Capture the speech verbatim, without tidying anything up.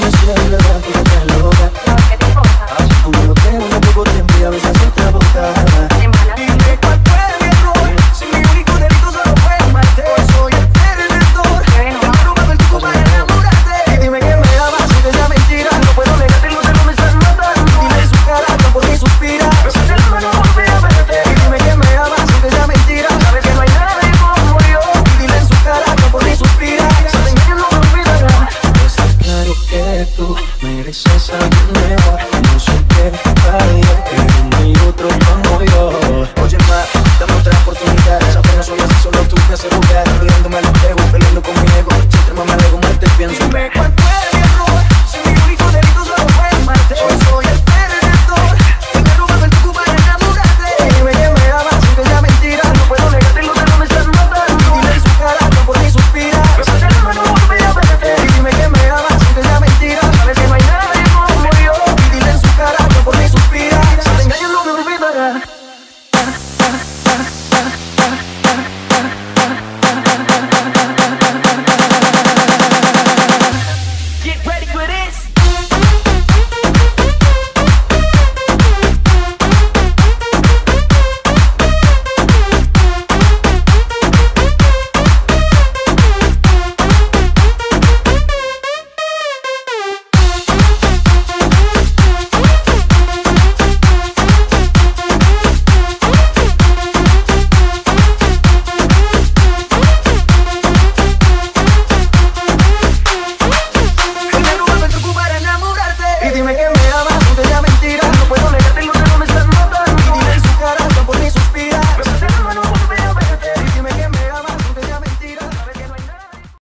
dime si es verdad que estás loca. ¿Qué te importa? Aún no tengo un poco tiempo y a veces otra boca. Dime cuál fue mi error, si mi único delito solo fue amarte. Hoy soy el perdedor, que me robado el tiempo para enamorarte. Y dime que me amas, aunque sea mentira. No puedo negarte, no sé, no me estás matando. Dile en su cara, por mí suspira. Besarte la mano, volver a verte. Y dime que me amas, aunque sea mentira. Sabes que no hay nadie como yo. Y dile en su cara, por mí suspira. Saben que no me olvidará. Está claro que tú mereces a alguien mejor. No soy